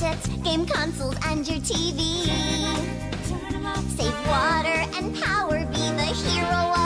gadgets, game consoles, and your TV. Save water and power, be the hero of